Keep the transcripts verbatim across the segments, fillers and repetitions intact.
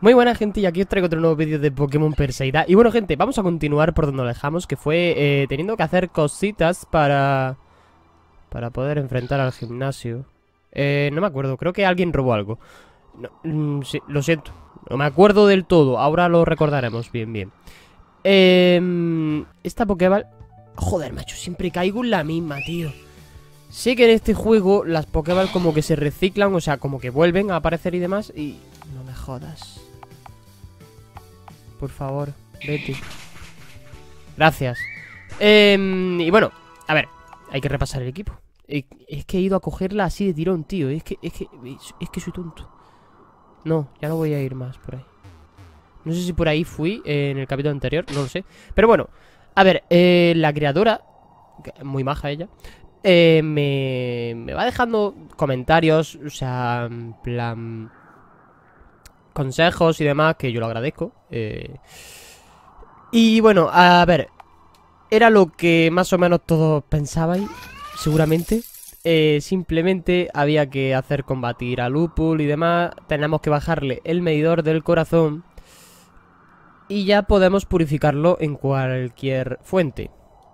Muy buena gente, y aquí os traigo otro nuevo vídeo de Pokémon Perseida. Y bueno gente, vamos a continuar por donde lo dejamos, que fue eh, teniendo que hacer cositas para... Para poder enfrentar al gimnasio. Eh, no me acuerdo, creo que alguien robó algo. No, mm, sí, lo siento, no me acuerdo del todo, ahora lo recordaremos bien, bien. Eh, esta Pokéball... Joder, macho, siempre caigo en la misma, tío. Sé que en este juego las Pokéball como que se reciclan, o sea, como que vuelven a aparecer y demás, y... No me jodas. Por favor, vete. Gracias. Eh, y bueno, a ver, hay que repasar el equipo. Es, es que he ido a cogerla así de tirón, tío. Es que, es que, es que soy tonto. No, ya no voy a ir más por ahí. No sé si por ahí fui eh, en el capítulo anterior, no lo sé. Pero bueno, a ver, eh, la creadora, muy maja ella, eh, me, me va dejando comentarios, o sea, en plan... consejos y demás, que yo lo agradezco. eh... Y bueno, a ver, era lo que más o menos todos pensabais, seguramente. eh, Simplemente había que hacer combatir a Lupul y demás. Tenemos que bajarle el medidor del corazón y ya podemos purificarlo en cualquier fuente.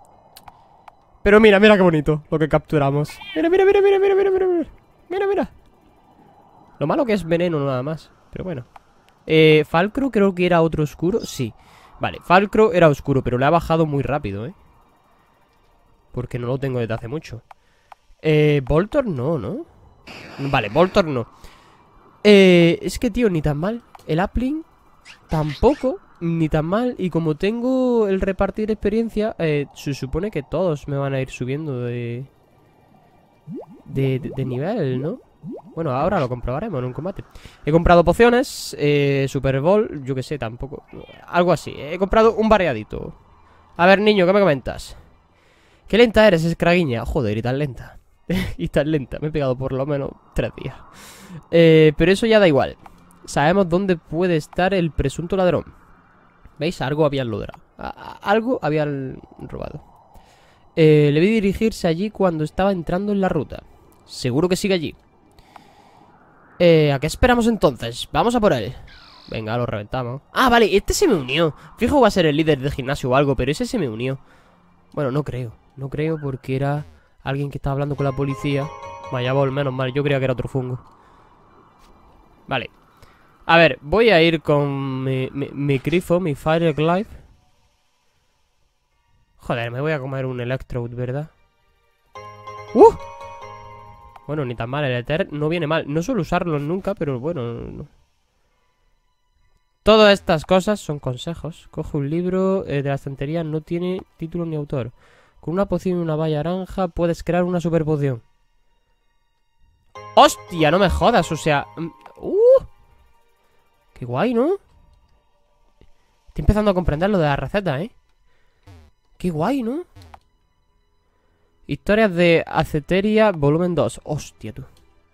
Pero mira, mira qué bonito lo que capturamos. Mira, mira, mira, mira, mira, mira, mira, mira. Mira, mira. Lo malo que es veneno nada más, pero bueno. Eh, Falcro creo que era otro oscuro. Sí, vale, Falcro era oscuro, pero le ha bajado muy rápido, ¿eh? Porque no lo tengo desde hace mucho. Eh, Voltor no, ¿no? Vale, Voltor no. Eh, es que, tío, ni tan mal. El Appling tampoco, ni tan mal. Y como tengo el repartir experiencia, eh, se supone que todos me van a ir subiendo de... De, de, de nivel, ¿no? Bueno, ahora lo comprobaremos en un combate. He comprado pociones, eh, Super Bowl, yo que sé, tampoco. Algo así, he comprado un variadito. A ver, niño, ¿qué me comentas? Qué lenta eres, escraguiña. Joder, y tan lenta. Y tan lenta, me he pegado por lo menos tres días. eh, Pero eso ya da igual. Sabemos dónde puede estar el presunto ladrón. ¿Veis? Algo habían logrado. Algo habían robado. eh, Le vi dirigirse allí cuando estaba entrando en la ruta. Seguro que sigue allí. Eh, ¿a qué esperamos entonces? Vamos a por él. Venga, lo reventamos. Ah, vale, este se me unió. Fijo va a ser el líder del gimnasio o algo, pero ese se me unió. Bueno, no creo. No creo porque era alguien que estaba hablando con la policía. Vaya bol, menos mal. Yo creía que era otro fungo. Vale. A ver, voy a ir con mi, mi, mi grifo, mi Fire Glide. Joder, me voy a comer un Electrode, ¿verdad? ¡Uh! Bueno, ni tan mal, el Ether no viene mal. No suelo usarlo nunca, pero bueno, no. Todas estas cosas son consejos. Coge un libro eh, de la estantería, no tiene título ni autor. Con una poción y una valla naranja puedes crear una super poción. ¡Hostia! No me jodas, o sea... ¡Uh! ¡Qué guay!, ¿no? Estoy empezando a comprender lo de la receta, ¿eh? ¡Qué guay!, ¿no? Historias de Aceteria, volumen dos. Hostia, tú.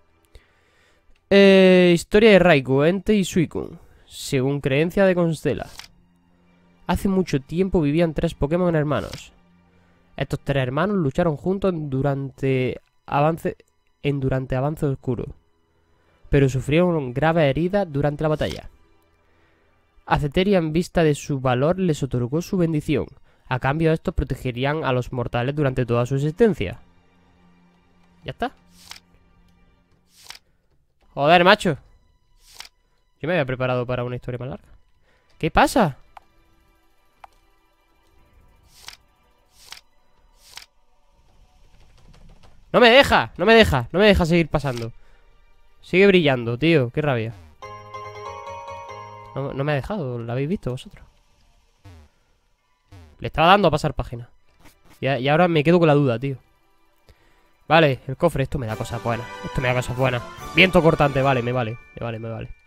Eh, historia de Raikou, Entei y Suicune. Según creencia de Constela. Hace mucho tiempo vivían tres Pokémon hermanos. Estos tres hermanos lucharon juntos durante avance en durante avance oscuro, pero sufrieron graves heridas durante la batalla. Aceteria, en vista de su valor, les otorgó su bendición. A cambio, estos protegerían a los mortales durante toda su existencia. ¿Ya está? Joder, macho. Yo me había preparado para una historia más larga. ¿Qué pasa? No me deja, no me deja, no me deja seguir pasando. Sigue brillando, tío, qué rabia. No, no me ha dejado, ¿lo habéis visto vosotros? Le estaba dando a pasar página. Y, y ahora me quedo con la duda, tío. Vale, el cofre, esto me da cosas buenas. Esto me da cosas buenas. Viento cortante, vale, me vale. Me vale, me vale.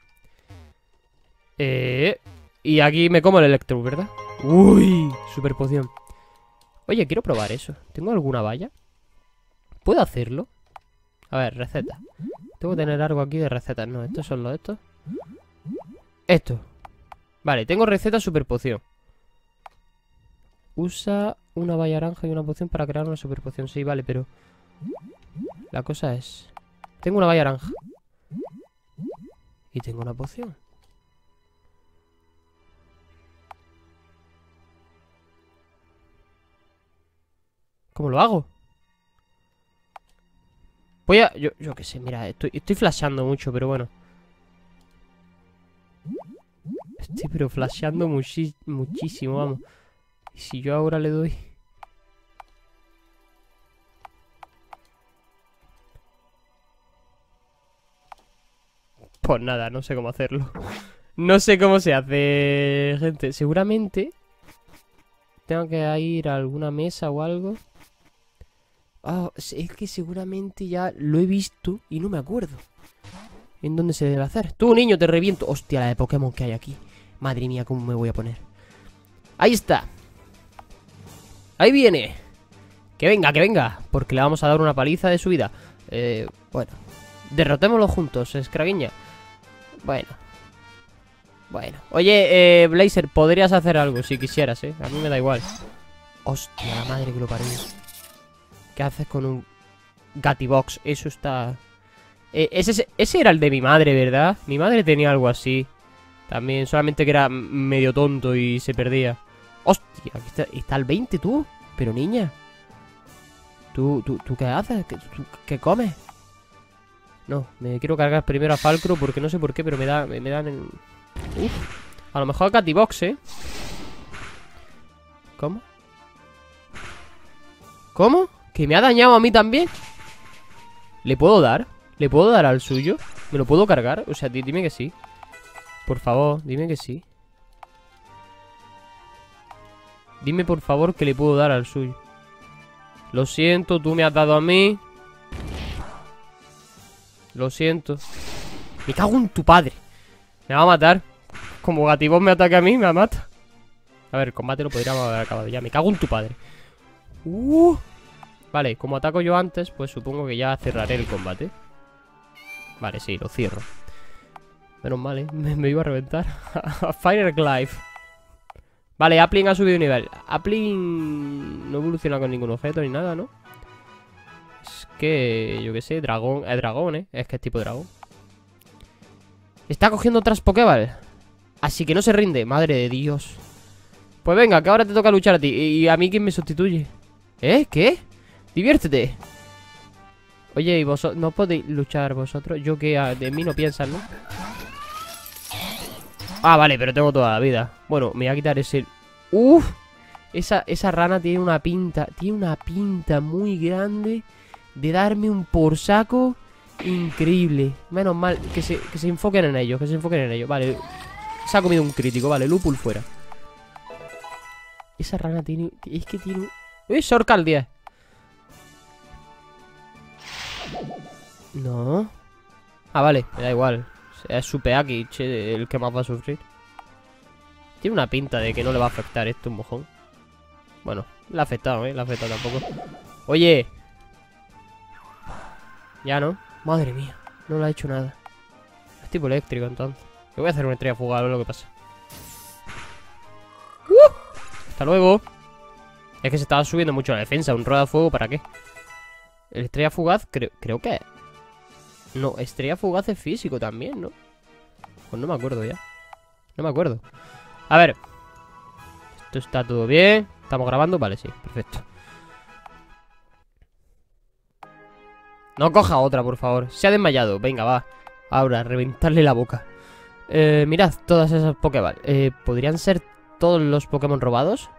Eh, y aquí me como el Electro, ¿verdad? Uy, super poción. Oye, quiero probar eso. ¿Tengo alguna valla? ¿Puedo hacerlo? A ver, receta. Tengo que tener algo aquí de recetas. No, estos son los estos. Esto. Vale, tengo receta super poción. Usa una valla naranja y una poción para crear una super poción. Sí, vale, pero... La cosa es... Tengo una valla naranja. Y tengo una poción. ¿Cómo lo hago? Voy a... Yo, yo qué sé, mira, estoy, estoy flasheando mucho, pero bueno. Estoy pero flasheando muchi muchísimo, vamos. Y si yo ahora le doy... Pues nada, no sé cómo hacerlo. No sé cómo se hace, gente. Seguramente tengo que ir a alguna mesa o algo. Oh, es que seguramente ya lo he visto y no me acuerdo en dónde se debe hacer. Tú, niño, te reviento. Hostia, la de Pokémon que hay aquí. Madre mía, cómo me voy a poner. Ahí está. Ahí viene. Que venga, que venga. Porque le vamos a dar una paliza de su vida. Eh, bueno. Derrotémoslo juntos, escraguiña. Bueno. Bueno. Oye, eh, Blazer, podrías hacer algo si quisieras, ¿eh? A mí me da igual. Hostia, la madre que lo parió. ¿Qué haces con un Gatibox? Eso está... Eh, ese, ese era el de mi madre, ¿verdad? Mi madre tenía algo así. También, solamente que era medio tonto y se perdía. Hostia, aquí está, está el veinte, tú. Pero niña, ¿Tú, tú, tú qué haces? ¿Qué, tú, qué comes? No, me quiero cargar primero a Falcro porque no sé por qué, pero me, da, me, me dan en... Uf, a lo mejor Gatibox, ¿eh? ¿Cómo? ¿Cómo? ¿Que me ha dañado a mí también? ¿Le puedo dar? ¿Le puedo dar al suyo? ¿Me lo puedo cargar? O sea, dime que sí. Por favor, dime que sí. Dime por favor que le puedo dar al suyo. Lo siento, tú me has dado a mí. Lo siento. Me cago en tu padre. Me va a matar. Como Gatibox me ataque a mí, me mata. A ver, el combate lo podríamos haber acabado ya. Me cago en tu padre. Uh. Vale, como ataco yo antes, pues supongo que ya cerraré el combate. Vale, sí, lo cierro. Menos mal, ¿eh? Me, me iba a reventar. Fire Glaive. Vale, Appling ha subido de nivel. Appling no evoluciona con ningún objeto ni nada, ¿no? Es que, yo qué sé, dragón. Es dragón, ¿eh? Es que es tipo dragón. Está cogiendo otras Pokéball. Así que no se rinde. Madre de Dios. Pues venga, que ahora te toca luchar a ti. ¿Y a mí quién me sustituye? ¿Eh? ¿Qué? Diviértete. Oye, ¿y vosotros no podéis luchar vosotros? Yo que de mí no piensan, ¿no? Ah, vale, pero tengo toda la vida. Bueno, me voy a quitar ese... Uf. Esa, esa rana tiene una pinta. Tiene una pinta muy grande de darme un por saco increíble. Menos mal que se, que se enfoquen en ello. Que se enfoquen en ello. Vale. Se ha comido un crítico. Vale, Lupul fuera. Esa rana tiene... Es que tiene... ¡Uy! Sorcal diez. No. Ah, vale, me da igual. Es Supeaki, che, el que más va a sufrir. Tiene una pinta de que no le va a afectar esto un mojón. Bueno, le ha afectado, ¿eh? Le ha afectado tampoco. Oye. Ya, ¿no? Madre mía, no le ha hecho nada. Es tipo eléctrico, entonces. Yo voy a hacer una estrella fugaz, a ver lo que pasa. ¡Uh! Hasta luego. Es que se estaba subiendo mucho la defensa. ¿Un rueda de fuego para qué? El estrella fugaz, creo, creo que... No, estrella fugaz es físico también, ¿no? Pues no me acuerdo ya. No me acuerdo. A ver. Esto está todo bien. ¿Estamos grabando? Vale, sí, perfecto. No coja otra, por favor. Se ha desmayado, venga, va. Ahora, reventarle la boca. eh, Mirad, todas esas Pokéball. eh, ¿Podrían ser todos los Pokémon robados?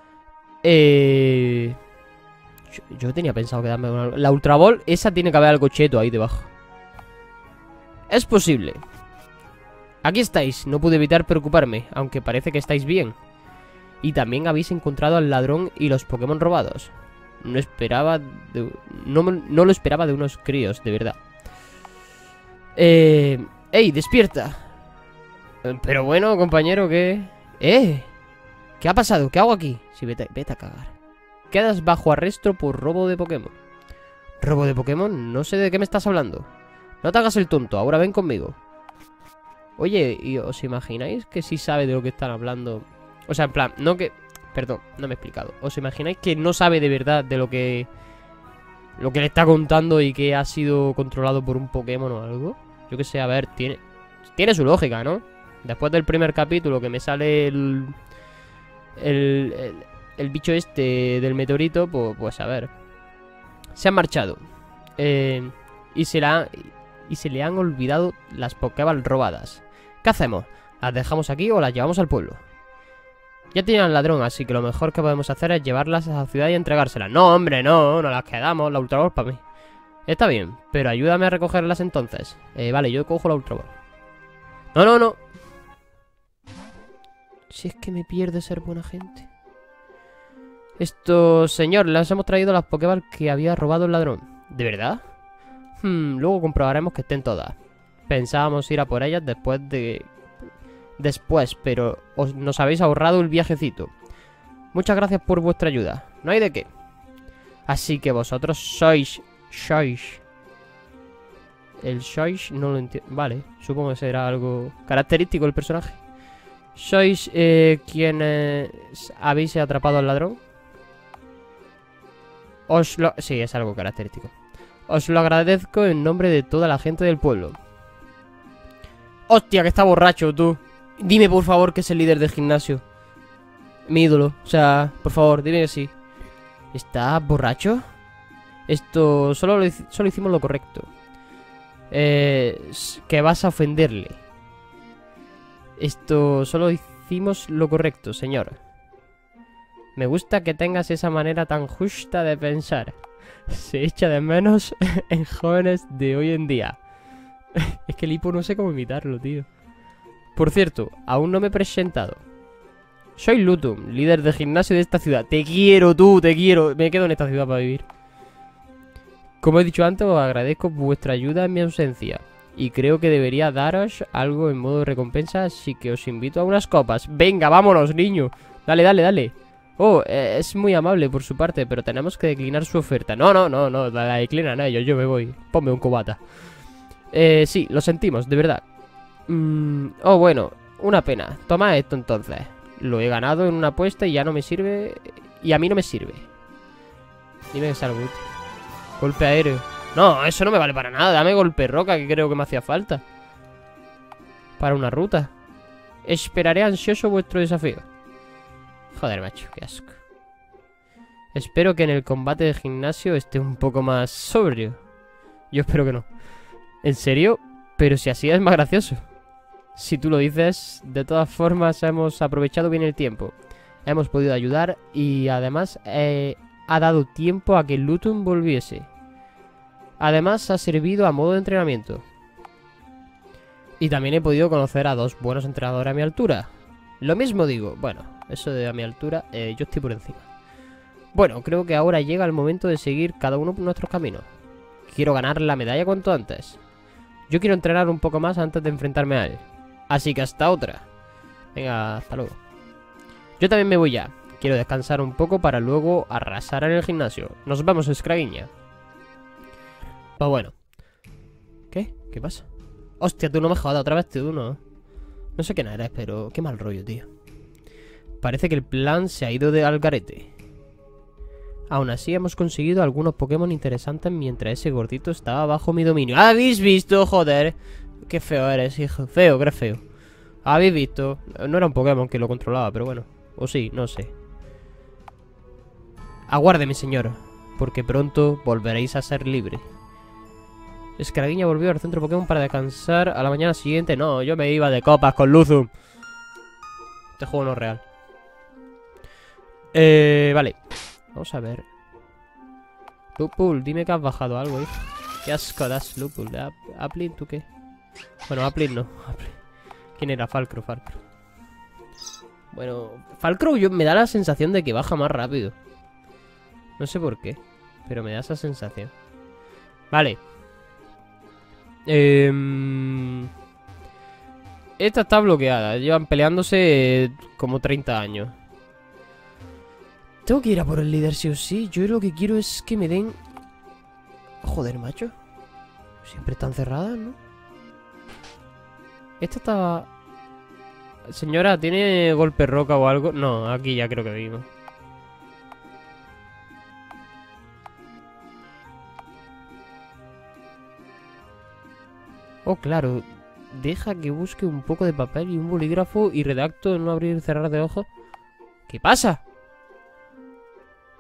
Eh... Yo, yo tenía pensado quedarme con algo. La Ultra Ball, esa tiene que haber algo cheto ahí debajo. Es posible. Aquí estáis, no pude evitar preocuparme, aunque parece que estáis bien. Y también habéis encontrado al ladrón y los Pokémon robados. No esperaba de, no, no lo esperaba de unos críos, de verdad. Eh... ¡Ey, despierta! Pero bueno, compañero, ¿qué? ¡Eh! ¿Qué ha pasado? ¿Qué hago aquí? Sí, vete, vete a cagar. Quedas bajo arresto por robo de Pokémon. ¿Robo de Pokémon? No sé de qué me estás hablando. No te hagas el tonto, ahora ven conmigo. Oye, ¿y os imagináis que sí sabe de lo que están hablando? O sea, en plan, no que... Perdón, no me he explicado. ¿Os imagináis que no sabe de verdad de lo que... Lo que le está contando y que ha sido controlado por un Pokémon o algo? Yo que sé, a ver, tiene... Tiene su lógica, ¿no? Después del primer capítulo que me sale el... El... el el bicho este del meteorito, pues, pues a ver. Se han marchado. Eh, y, se la, y se le han olvidado las Pokéball robadas. ¿Qué hacemos? ¿Las dejamos aquí o las llevamos al pueblo? Ya tienen al ladrón, así que lo mejor que podemos hacer es llevarlas a la ciudad y entregárselas. No, hombre, no, no las quedamos. La Ultra Ball para mí. Está bien, pero ayúdame a recogerlas entonces. Eh, vale, yo cojo la Ultra Ball. No, no, no. Si es que me pierde ser buena gente. Esto, señor, les hemos traído las Pokéball que había robado el ladrón. ¿De verdad? Hmm, luego comprobaremos que estén todas. Pensábamos ir a por ellas después de... Después, pero os, nos habéis ahorrado el viajecito. Muchas gracias por vuestra ayuda. No hay de qué. Así que vosotros sois... Sois... El sois no lo entiendo. Vale, supongo que será algo característico del personaje. ¿Sois eh, quienes habéis atrapado al ladrón? Os lo... Sí, es algo característico. Os lo agradezco en nombre de toda la gente del pueblo. Hostia, que está borracho, tú. Dime, por favor, que es el líder del gimnasio. Mi ídolo. O sea, por favor, dime que sí. ¿Está borracho? Esto... Solo, lo, solo hicimos lo correcto. Eh... Que vas a ofenderle. Esto... Solo hicimos lo correcto, señor. Me gusta que tengas esa manera tan justa de pensar. Se echa de menos en jóvenes de hoy en día. Es que el hipo no sé cómo imitarlo, tío. Por cierto, aún no me he presentado. Soy Lutum, líder de gimnasio de esta ciudad. Te quiero, tú, te quiero. Me quedo en esta ciudad para vivir. Como he dicho antes, os agradezco vuestra ayuda en mi ausencia. Y creo que debería daros algo en modo de recompensa, así que os invito a unas copas. Venga, vámonos, niño. Dale, dale, dale. Oh, eh, es muy amable por su parte, pero tenemos que declinar su oferta. No, no, no, no, la declinan a ellos, yo me voy. Ponme un cubata. Eh, sí, lo sentimos, de verdad. Mm, oh, bueno, una pena. Toma esto entonces. Lo he ganado en una apuesta y ya no me sirve. Y a mí no me sirve. Dime que es algo útil. Golpe aéreo. No, eso no me vale para nada. Dame golpe roca, que creo que me hacía falta. Para una ruta. Esperaré ansioso vuestro desafío. Joder, macho, qué asco. Espero que en el combate de gimnasio esté un poco más sobrio. Yo espero que no. ¿En serio? Pero si así es más gracioso. Si tú lo dices, de todas formas hemos aprovechado bien el tiempo. Hemos podido ayudar y además eh, ha dado tiempo a que Lutum volviese. Además ha servido a modo de entrenamiento. Y también he podido conocer a dos buenos entrenadores a mi altura. Lo mismo digo, bueno, eso de a mi altura, eh, yo estoy por encima. Bueno, creo que ahora llega el momento de seguir cada uno por nuestros caminos. Quiero ganar la medalla cuanto antes. Yo quiero entrenar un poco más antes de enfrentarme a él. Así que hasta otra. Venga, hasta luego. Yo también me voy ya. Quiero descansar un poco para luego arrasar en el gimnasio. Nos vemos, Scraguiña. Pues bueno. ¿Qué? ¿Qué pasa? Hostia, tú no me jodas otra vez, tú no. No sé quién eres, pero qué mal rollo, tío. Parece que el plan se ha ido de al garete. Aún así hemos conseguido algunos Pokémon interesantes mientras ese gordito estaba bajo mi dominio. ¿Habéis visto? Joder. Qué feo eres, hijo. Feo, que eres feo. ¿Habéis visto? No era un Pokémon que lo controlaba, pero bueno. O sí, no sé. Aguárdeme, señor, porque pronto volveréis a ser libre. Scraguiña volvió al centro Pokémon para descansar a la mañana siguiente. No, yo me iba de copas con Luzum. Este juego no es real. Eh, vale. Vamos a ver. Lupul, dime que has bajado algo, hijo. Qué asco das, Lupul. ¿Aplin, tú qué? Bueno, Aplin no. Aplin. ¿Quién era? Falcro, Falcro. Bueno, Falcro yo, me da la sensación de que baja más rápido. No sé por qué, pero me da esa sensación. Vale. Eh, esta está bloqueada. Llevan peleándose eh, como treinta años. Tengo que ir a por el líder sí o sí. Yo lo que quiero es que me den... Joder, macho. Siempre están cerradas, ¿no? Esta está... Señora, ¿tiene golpe roca o algo? No, aquí ya creo que vimos. Oh, claro. Deja que busque un poco de papel y un bolígrafo y redacto en un abrir y cerrar de ojos. ¿Qué pasa?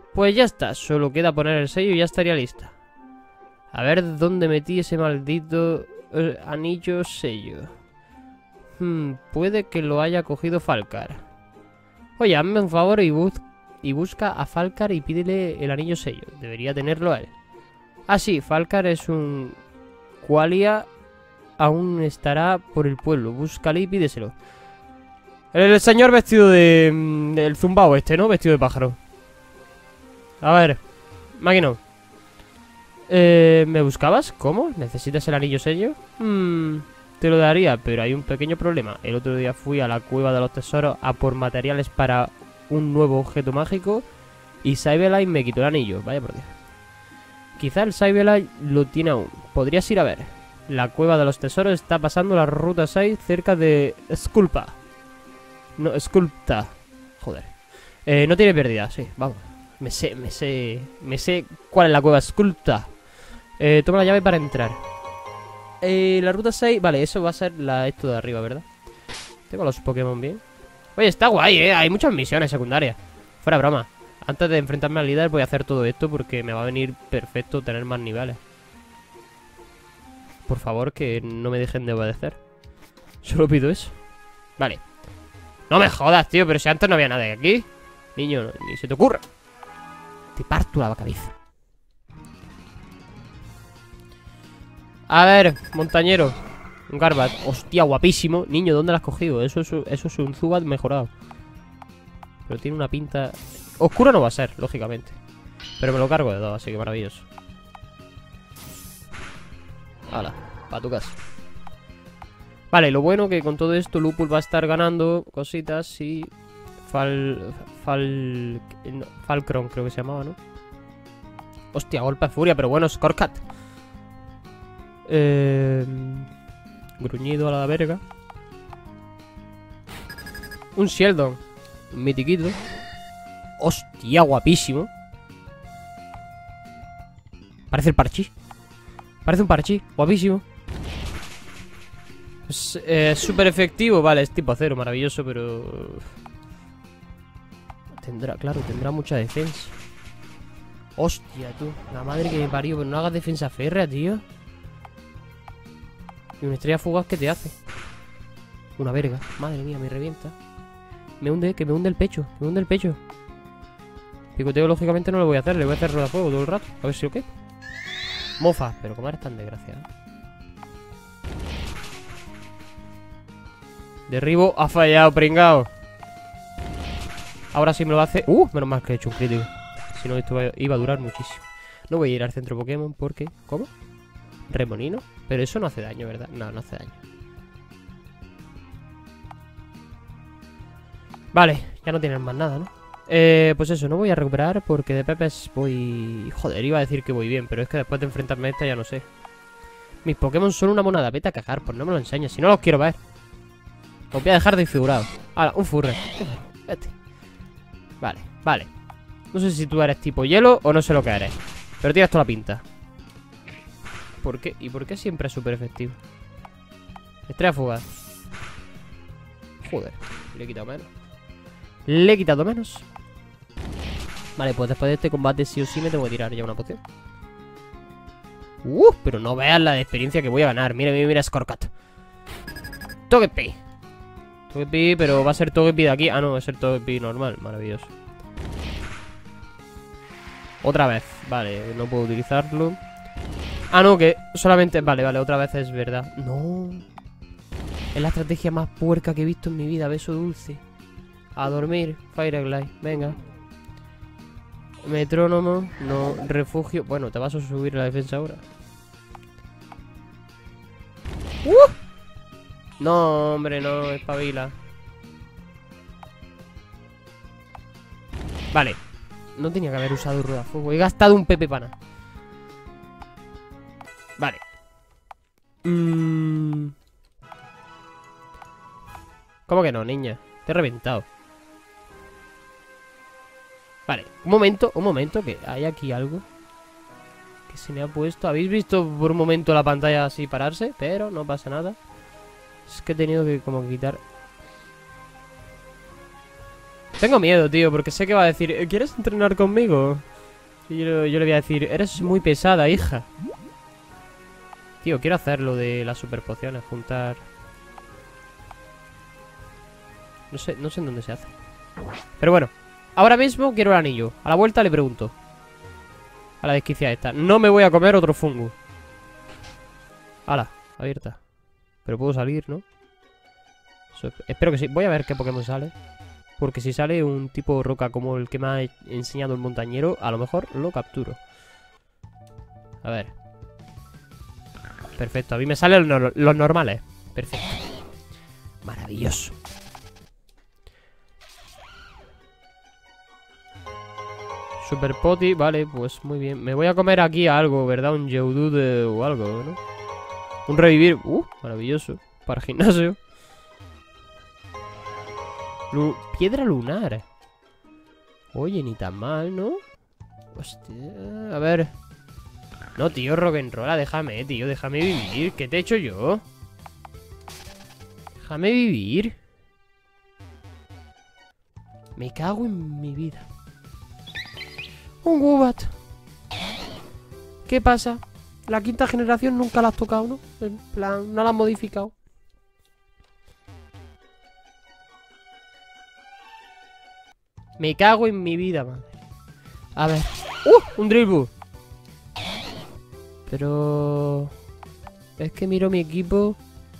Pues ya está, solo queda poner el sello y ya estaría lista. A ver dónde metí ese maldito eh, anillo sello. Hmm, puede que lo haya cogido Falcar. Oye, hazme un favor y, bus y busca a Falcar y pídele el anillo sello. Debería tenerlo a él. Ah, sí, Falcar es un... Qualia aún estará por el pueblo. Búscale y pídeselo. El señor vestido de... Mm, el zumbao este, ¿no? Vestido de pájaro. A ver, máquina. Eh, ¿me buscabas? ¿Cómo? ¿Necesitas el anillo sello? Hmm, te lo daría, pero hay un pequeño problema. El otro día fui a la cueva de los tesoros a por materiales para un nuevo objeto mágico y Sableye me quitó el anillo. Vaya por Dios. Quizá el Sableye lo tiene aún. Podrías ir a ver. La cueva de los tesoros está pasando la ruta seis cerca de Sculpa. No, Sculpta. Joder. Eh, no tiene pérdida, sí, vamos. Me sé, me sé, me sé cuál es la cueva Sculpta. Eh, toma la llave para entrar. Eh, la ruta seis, vale, eso va a ser la, esto de arriba, ¿verdad? Tengo los Pokémon bien. Oye, está guay, eh, hay muchas misiones secundarias. Fuera broma. Antes de enfrentarme al líder voy a hacer todo esto porque me va a venir perfecto tener más niveles. Por favor, que no me dejen de obedecer. Solo pido eso. Vale. No me jodas, tío, pero si antes no había nadie aquí. Niño, no, ni se te ocurra. Te parto la cabeza. A ver, montañero. Un Garbat. Hostia, guapísimo. Niño, ¿dónde lo has cogido? Eso es, eso es un Zubat mejorado. Pero tiene una pinta... Oscuro no va a ser, lógicamente. Pero me lo cargo de dos, así que maravilloso. Hala, pa' tu casa. Vale, lo bueno que con todo esto Lupul va a estar ganando cositas y... Fal... Fal... No, Falcron creo que se llamaba, ¿no? Hostia, golpe de furia, pero bueno, Scorecat. Eh... Gruñido a la verga. Un Sheldon. Un mitiquito. Hostia, guapísimo. Parece el Parchís. Parece un Parchís, guapísimo. Es eh, súper efectivo, vale, es tipo cero, maravilloso, pero... Tendrá, claro, tendrá mucha defensa. Hostia, tú, la madre que me parió, pero no hagas defensa férrea, tío. Y una estrella fugaz que te hace. Una verga, madre mía, me revienta. Me hunde, que me hunde el pecho, me hunde el pecho. Picoteo lógicamente no lo voy a hacer, le voy a hacer rueda fuego todo el rato, a ver si o qué. Mofa, pero como eres tan desgraciado. Derribo, ha fallado, pringao. Ahora sí me lo hace. Uh, menos mal que he hecho un crítico. Si no, esto iba a durar muchísimo. No voy a ir al centro Pokémon porque... ¿Cómo? Remolino. Pero eso no hace daño, ¿verdad? No, no hace daño. Vale, ya no tienen más nada, ¿no? Eh, pues eso, no voy a recuperar porque de Pepes voy... Joder, iba a decir que voy bien, pero es que después de enfrentarme a esta ya no sé. Mis Pokémon son una monada, vete a cagar, pues no me lo enseñes, si no los quiero ver. Os voy a dejar desfigurado. Ahora, un furre. Vete. Vale, vale. No sé si tú eres tipo hielo o no sé lo que eres, pero tienes toda la pinta. ¿Por qué? ¿Y por qué siempre es súper efectivo? Estrella fugaz. Joder, le he quitado menos. Le he quitado menos. Vale, pues después de este combate sí o sí me tengo que tirar ya una poción. Uh, pero no veas la de experiencia que voy a ganar. Mira, mira, mira, Scorecat. Togepi. Togepi, pero va a ser Togepi de aquí. Ah, no, va a ser Togepi normal, maravilloso. Otra vez, vale, no puedo utilizarlo. Ah, no, que solamente... Vale, vale, otra vez es verdad. No. Es la estrategia más puerca que he visto en mi vida. Beso dulce. A dormir, Fire Glide, venga. Metrónomo, no, refugio. Bueno, te vas a subir la defensa ahora. ¡Uh! No, hombre, no, espabila. Vale. No tenía que haber usado rueda fuego. He gastado un Pepe Pana. Vale. Mm. ¿Cómo que no, niña? Te he reventado. Vale, un momento, un momento, que hay aquí algo que se me ha puesto. ¿Habéis visto por un momento la pantalla así pararse? Pero no pasa nada. Es que he tenido que como quitar. Tengo miedo, tío, porque sé que va a decir, ¿quieres entrenar conmigo? Y yo, yo le voy a decir, eres muy pesada, hija. Tío, quiero hacer lo de las super pociones, juntar... No sé, no sé en dónde se hace. Pero bueno, ahora mismo quiero el anillo. A la vuelta le pregunto. A la desquicia esta. No me voy a comer otro fungo. Hala, abierta. Pero puedo salir, ¿no? Eso, espero que sí. Voy a ver qué Pokémon sale. Porque si sale un tipo roca como el que me ha enseñado el montañero, a lo mejor lo capturo. A ver. Perfecto, a mí me salen los, los normales. Perfecto. Maravilloso. Super Poti, vale, pues muy bien. Me voy a comer aquí algo, ¿verdad? Un Geodude o algo, ¿no? Un revivir, uh, maravilloso. Para gimnasio. Lu Piedra lunar. Oye, ni tan mal, ¿no? Hostia, a ver. No, tío, rock'n'rolla, déjame, tío, déjame vivir. ¿Qué te he hecho yo? Déjame vivir. Me cago en mi vida. Un Woobat. ¿Qué pasa? La quinta generación nunca la has tocado, ¿no? En plan, no la has modificado. Me cago en mi vida, madre. A ver. ¡Uh! Un Drillbur. Pero... Es que miro mi equipo.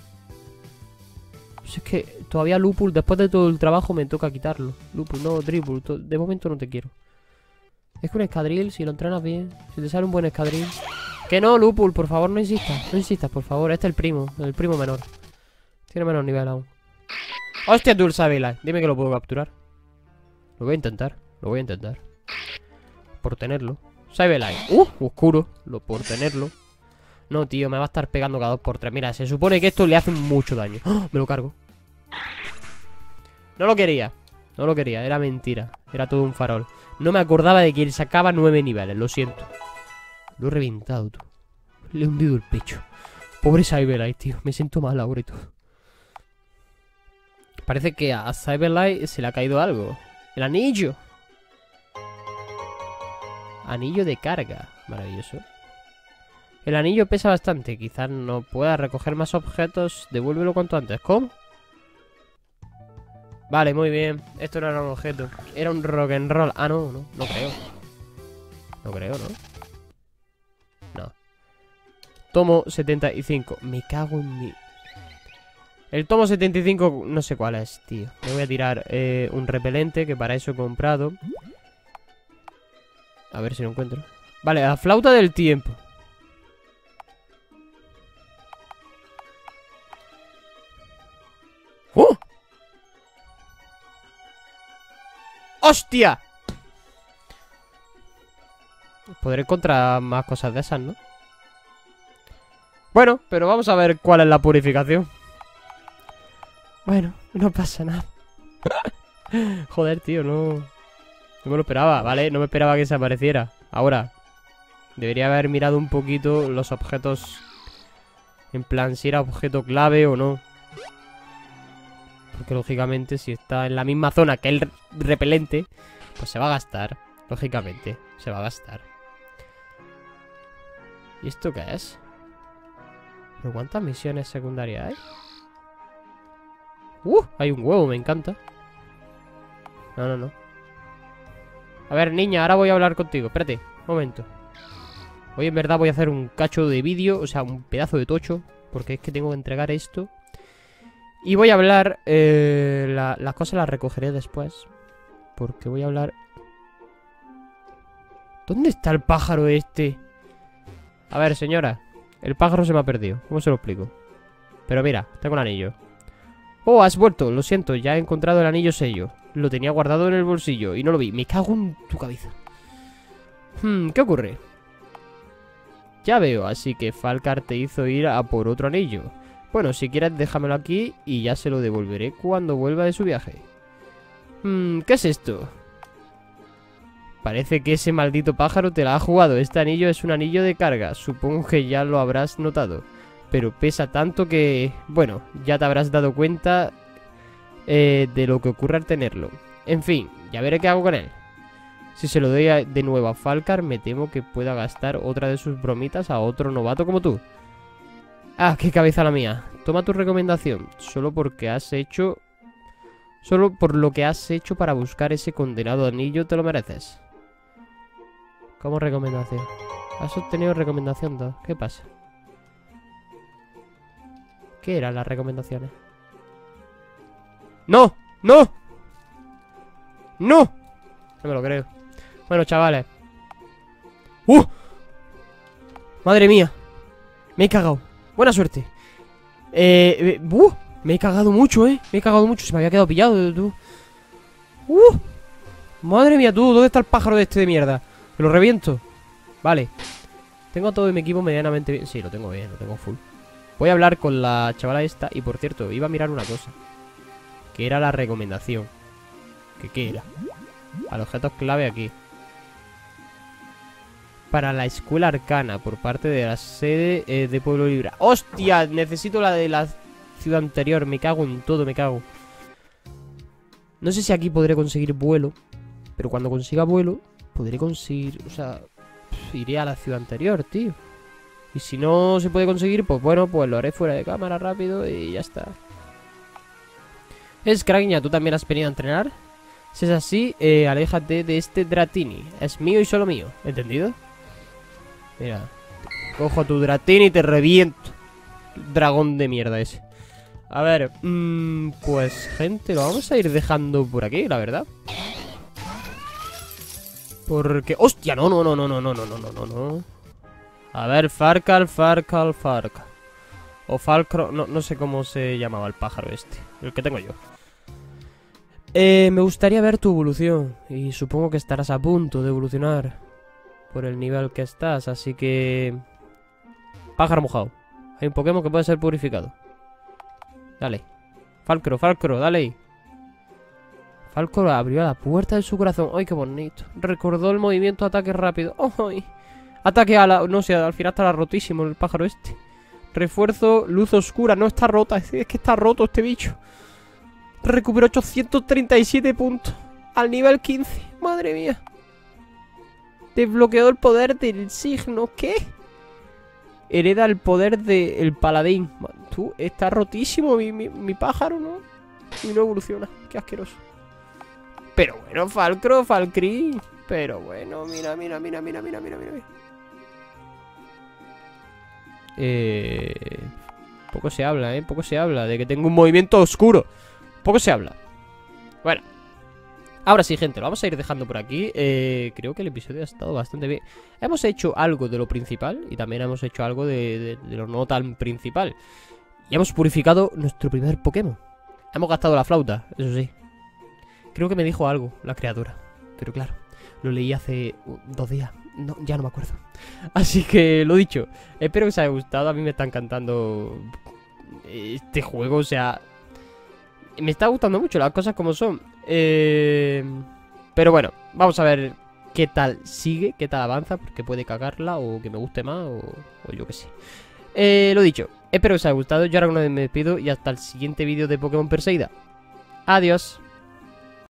Pues es que todavía Lupul, después de todo el trabajo, me toca quitarlo. Lupul, no, Drillbur. De momento no te quiero. Es que un escadril, si lo entrenas bien, si te sale un buen escadril. Que no, Lupul, por favor, no insistas. No insistas, por favor. Este es el primo, el primo menor. Tiene menos nivel aún. Hostia, tú, Sableye. Dime que lo puedo capturar. Lo voy a intentar, lo voy a intentar. Por tenerlo. Sableye. Uh, oscuro. Lo por tenerlo. No, tío, me va a estar pegando cada dos por tres. Mira, se supone que esto le hace mucho daño. ¡Oh! Me lo cargo. No lo quería. No lo quería, era mentira. Era todo un farol. No me acordaba de que él sacaba nueve niveles, lo siento. Lo he reventado, tú. Le he hundido el pecho. Pobre Sableye, tío. Me siento mal ahora y todo. Parece que a Sableye se le ha caído algo. El anillo. Anillo de carga. Maravilloso. El anillo pesa bastante. Quizás no pueda recoger más objetos. Devuélvelo cuanto antes. ¿Cómo? Vale, muy bien. Esto no era un objeto. Era un rock'n'roll. Ah, no, no. No creo. No creo, ¿no? No. Tomo setenta y cinco. Me cago en mi... El tomo setenta y cinco no sé cuál es, tío. Me voy a tirar eh, un repelente, que para eso he comprado. A ver si lo encuentro. Vale, la flauta del tiempo. ¡Oh! ¡Hostia! Podré encontrar más cosas de esas, ¿no? Bueno, pero vamos a ver cuál es la purificación. Bueno, no pasa nada. Joder, tío, no... No me lo esperaba, ¿vale? No me esperaba que se apareciera. Ahora, debería haber mirado un poquito los objetos. En plan, si era objeto clave o no. Porque lógicamente si está en la misma zona que el repelente, pues se va a gastar. Lógicamente, se va a gastar. ¿Y esto qué es? ¿Pero cuántas misiones secundarias hay? ¡Uh! Hay un huevo, me encanta. No, no, no. A ver, niña, ahora voy a hablar contigo. Espérate, un momento. Hoy en verdad voy a hacer un cacho de vídeo. O sea, un pedazo de tocho. Porque es que tengo que entregar esto. Y voy a hablar... Eh, la, las cosas las recogeré después. Porque voy a hablar... ¿Dónde está el pájaro este? A ver, señora. El pájaro se me ha perdido. ¿Cómo se lo explico? Pero mira, tengo un anillo. Oh, has vuelto, lo siento, ya he encontrado el anillo sello. Lo tenía guardado en el bolsillo y no lo vi. Me cago en tu cabeza. Hmm, ¿qué ocurre? Ya veo, así que Falcar te hizo ir a por otro anillo. Bueno, si quieres déjamelo aquí y ya se lo devolveré cuando vuelva de su viaje. Hmm, ¿qué es esto? Parece que ese maldito pájaro te la ha jugado. Este anillo es un anillo de carga. Supongo que ya lo habrás notado. Pero pesa tanto que... Bueno, ya te habrás dado cuenta eh, de lo que ocurre al tenerlo. En fin, ya veré qué hago con él. Si se lo doy a, de nuevo a Falcar, me temo que pueda gastar otra de sus bromitas a otro novato como tú. Ah, qué cabeza la mía. Toma tu recomendación. Solo porque has hecho... Solo por lo que has hecho para buscar ese condenado anillo te lo mereces. ¿Cómo recomendación? Has obtenido recomendación dos. ¿Qué pasa? ¿Qué eran las recomendaciones? ¡No! ¡No! ¡No! No me lo creo. Bueno, chavales. ¡Uh! ¡Madre mía! Me he cagado. Buena suerte. Eh... eh ¡Uh! Me he cagado mucho, eh. Me he cagado mucho. Se me había quedado pillado, tú. ¡Uh! Madre mía, tú. ¿Dónde está el pájaro de este de mierda? Me lo reviento. Vale. Tengo todo mi equipo medianamente bien. Sí, lo tengo bien, lo tengo full. Voy a hablar con la chavala esta. Y por cierto, iba a mirar una cosa. Que era la recomendación. ¿Que qué era? Al objetos clave aquí. Para la escuela arcana. Por parte de la sede eh, de Pueblo Libre. ¡Hostia! Necesito la de la ciudad anterior. Me cago en todo, me cago. No sé si aquí podré conseguir vuelo. Pero cuando consiga vuelo, podré conseguir... O sea, iré a la ciudad anterior, tío. Y si no se puede conseguir, pues bueno, pues lo haré fuera de cámara rápido y ya está. Es Kraguña, ¿tú también has venido a entrenar? Si es así, eh, aléjate de este Dratini. Es mío y solo mío, ¿entendido? Mira, cojo tu Dratini y te reviento. Dragón de mierda ese. A ver, mmm, pues gente, lo vamos a ir dejando por aquí, la verdad. Porque... ¡Hostia! No, no, no, no, no, no, no, no, no, no. A ver, Farcal, Farcal, Farcal. O Falcro... No, no sé cómo se llamaba el pájaro este. El que tengo yo. Eh, me gustaría ver tu evolución. Y supongo que estarás a punto de evolucionar. Por el nivel que estás, así que... Pájaro mojado. Hay un Pokémon que puede ser purificado. Dale. Falcro, Falcro, dale ahí. Falcro abrió la puerta de su corazón. ¡Ay, qué bonito! Recordó el movimiento ataque rápido. ¡Ay! Ataque a la... No sé, al final estará rotísimo el pájaro este. Refuerzo, luz oscura. No está rota, es que está roto este bicho. Recuperó ochocientos treinta y siete puntos. Al nivel quince. Madre mía. Desbloqueó el poder del signo. ¿Qué? Hereda el poder del paladín. Tú, está rotísimo mi, mi, mi pájaro, ¿no? Y no evoluciona. Qué asqueroso. Pero bueno, Falcro, Falcri. Pero bueno, mira, mira, mira, mira, mira, mira, mira. Eh... Poco se habla, ¿eh? Poco se habla de que tengo un movimiento oscuro. Poco se habla. Bueno. Ahora sí, gente, lo vamos a ir dejando por aquí. eh, Creo que el episodio ha estado bastante bien. Hemos hecho algo de lo principal. Y también hemos hecho algo de, de, de lo no tan principal. Y hemos purificado nuestro primer Pokémon. Hemos gastado la flauta, eso sí. Creo que me dijo algo la criatura. Pero claro, lo leí hace uh, dos días. No, ya no me acuerdo. Así que lo dicho, espero que os haya gustado. A mí me está encantando este juego, o sea, me está gustando mucho las cosas como son. eh... Pero bueno, vamos a ver qué tal sigue, qué tal avanza, porque puede cagarla o que me guste más o, o yo qué sé. eh, Lo dicho, espero que os haya gustado. Yo ahora me despido y hasta el siguiente vídeo de Pokémon Perseida. Adiós.